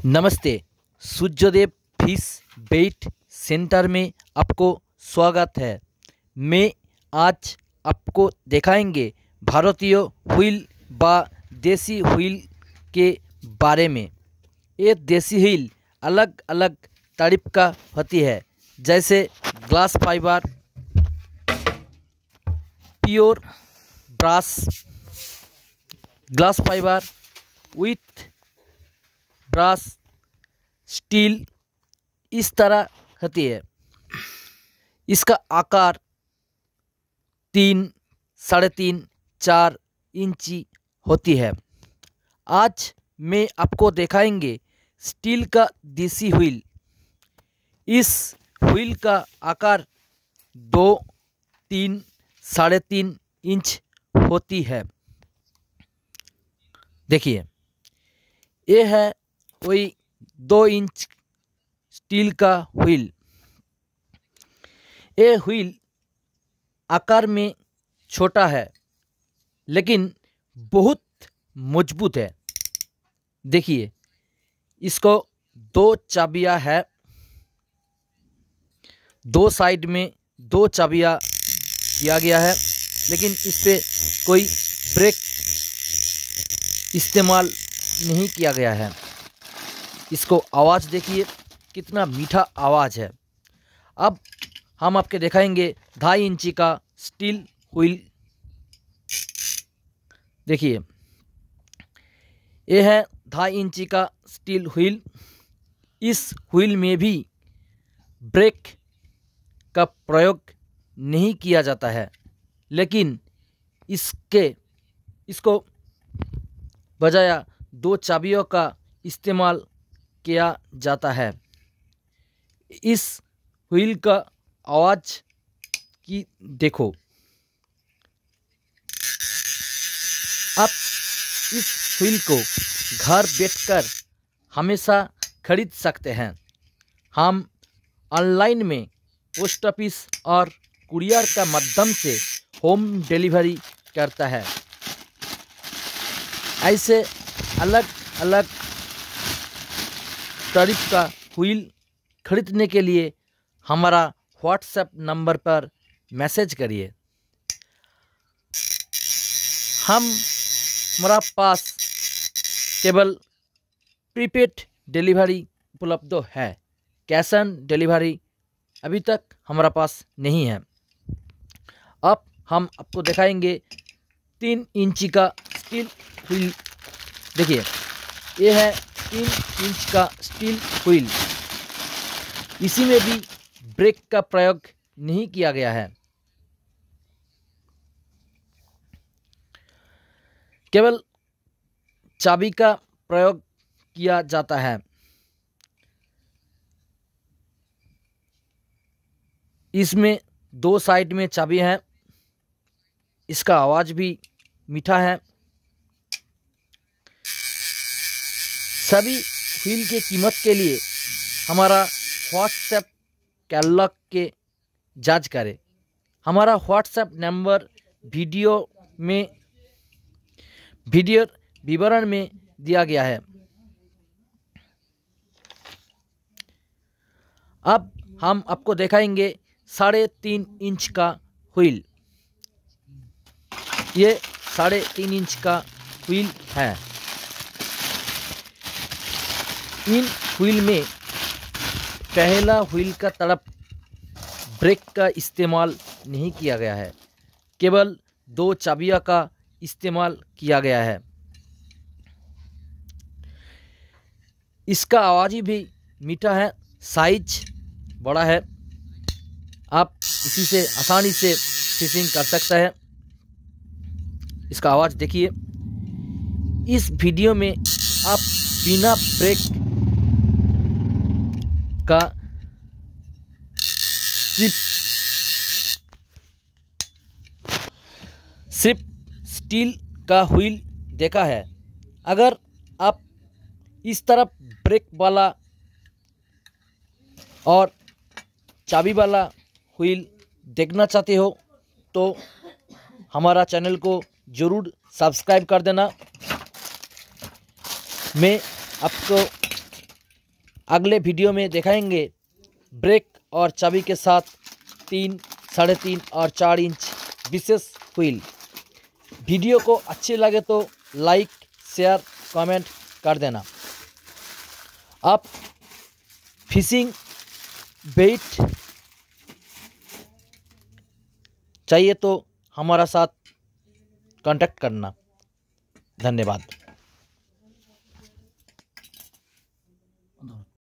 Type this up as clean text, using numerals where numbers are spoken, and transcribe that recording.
नमस्ते। सूर्यदेव फिश बेट सेंटर में आपको स्वागत है। मैं आज आपको दिखाएंगे भारतीय व्हील व देसी व्हील के बारे में। ये देसी व्हील अलग अलग टाइप का होती है, जैसे glass fibre, pure brass, glass fibre with brass, steel, इस तरह होती है। इसका आकार 3, 3.5, 4 इंची होती है। आज मैं आपको दिखाएंगे स्टील का देसी व्हील। इस व्हील का आकार 2, 3, 3.5 इंच होती है। देखिए, ये है वही 2 इंच स्टील का व्हील। ये व्हील आकार में छोटा है, लेकिन बहुत मजबूत है। देखिए, इसको 2 चाबियां है। 2 साइड में 2 चाबियां दिया गया है, लेकिन इस पे कोई ब्रेक इस्तेमाल नहीं किया गया है। इसको आवाज़ देखिए, कितना मीठा आवाज़ है। अब हम आपके दिखाएंगे 2.5 इंची का स्टील व्हील। देखिए, ये है 2.5 इंची का स्टील व्हील। इस व्हील में भी ब्रेक का प्रयोग नहीं किया जाता है, लेकिन इसको बजाया 2 चाबियों का इस्तेमाल किया जाता है। इस व्हील का आवाज़ की देखो। आप इस व्हील को घर बैठकर हमेशा खरीद सकते हैं। हम ऑनलाइन में पोस्ट ऑफिस और कुरियर का माध्यम से होम डिलीवरी करता है। ऐसे अलग अलग टाइप का व्हील खरीदने के लिए हमारा व्हाट्सएप नंबर पर मैसेज करिए। हमारा पास केवल प्रीपेड डिलीवरी उपलब्ध है। कैश ऑन डिलीवरी अभी तक हमारा पास नहीं है। अब हम आपको दिखाएंगे 3 इंची का स्टील व्हील। देखिए, ये है 3 इंच का स्टील व्हील। इसी में भी ब्रेक का प्रयोग नहीं किया गया है, केवल चाबी का प्रयोग किया जाता है। इसमें 2 साइड में चाबी है। इसका आवाज़ भी मीठा है। सभी व्हील के कीमत के लिए हमारा व्हाट्सएप कैटलॉग के जांच करें। हमारा व्हाट्सएप नंबर वीडियो विवरण में दिया गया है। अब हम आपको दिखाएंगे 3.5 इंच का व्हील। ये 3.5 इंच का व्हील है। इन व्हील में पहला व्हील का तरफ ब्रेक का इस्तेमाल नहीं किया गया है, केवल 2 चाबियों का इस्तेमाल किया गया है। इसका आवाज़ भी मीठा है, साइज बड़ा है। आप इसी से आसानी से फिशिंग कर सकते हैं। इसका आवाज़ देखिए। इस वीडियो में आप बिना ब्रेक का सिर्फ स्टील का व्हील देखा है। अगर आप इस तरफ ब्रेक वाला और चाबी वाला व्हील देखना चाहते हो तो हमारा चैनल को ज़रूर सब्सक्राइब कर देना। मैं आपको अगले वीडियो में दिखाएंगे ब्रेक और चाबी के साथ 3, 3.5 और 4 इंच विशेष व्हील। वीडियो को अच्छे लगे तो लाइक, शेयर, कमेंट कर देना। आप फिशिंग बेट चाहिए तो हमारा साथ कांटेक्ट करना। धन्यवाद।